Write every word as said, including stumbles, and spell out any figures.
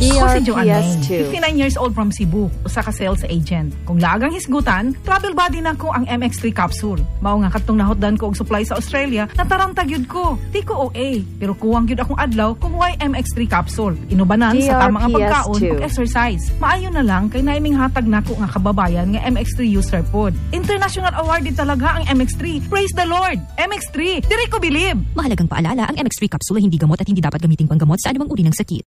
Ako si Joanne E R P S May, two. fifty-nine years old from Cebu, usa ka sales agent. Kung lagang hisgutan, travel body na ko ang M X three capsule. Mao nga katong nahotdan ko og supply sa Australia, natarantag yun ko. Di ko O A, pero kuwang yun akong adlaw kung why M X three capsule. Inubanan sa tama nga pagkaon ug exercise. Maayo na lang kay naiming hatag nako nga kababayan nga M X three user pod. International awarded talaga ang M X three. Praise the Lord! M X three, diri ko believe! Mahalagang paalala, ang M X three capsule ay hindi gamot at hindi dapat gamiting panggamot sa anumang uri ng sakit.